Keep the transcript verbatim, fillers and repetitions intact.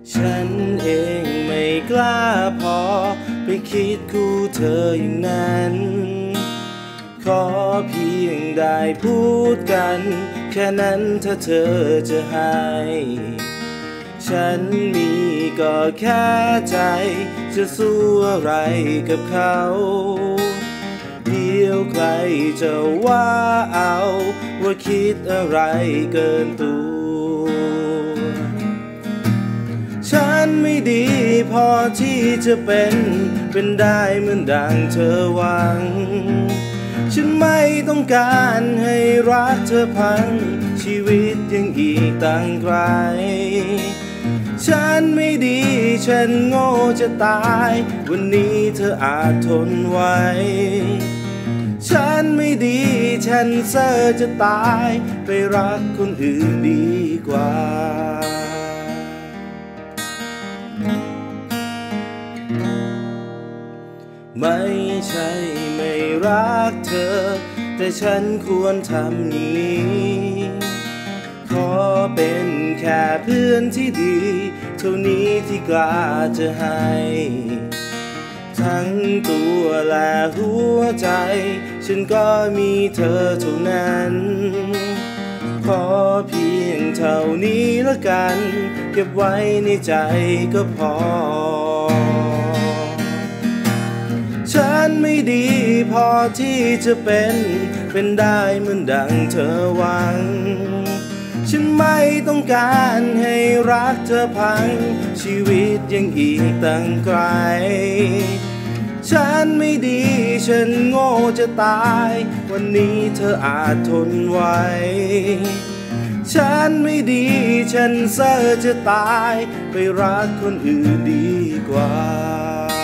ฉันเองไม่กล้าพอไปคิดคู่เธออย่างนั้นขอเพียงได้พูดกันแค่นั้นถ้าเธอจะให้ฉันมีก็แค่ใจจะสู้อะไรกับเขาเดี๋ยวใครจะว่าเอาว่าคิดอะไรเกินตัวฉันไม่ดีพอที่จะเป็นเป็นได้เหมือนดังเธอหวังฉันไม่ต้องการให้รักเธอพังชีวิตยังอีกต่างไกลฉันไม่ดีฉันโง่จะตายวันนี้เธออาจทนไว้ฉันไม่ดีฉันเซ่อจะตายไปรักคนอื่นดีกว่าไม่ใช่ไม่รักเธอแต่ฉันควรทำอย่างนี้ขอเป็นแค่เพื่อนที่ดีเท่านี้ที่กล้าจะให้ทั้งตัวและหัวใจฉันก็มีเธอเท่านั้นขอเพียงเท่านี้ละกันเก็บไว้ในใจก็พอฉันไม่ดีพอที่จะเป็นเป็นได้เหมือนดังเธอหวังฉันไม่ต้องการให้รักเธอพังชีวิตยังอีกตั้งไกลฉันไม่ดีฉันโง่จะตายวันนี้เธออาจทนไว้ฉันไม่ดีฉันเซ่อจะตายไปรักคนอื่นดีกว่า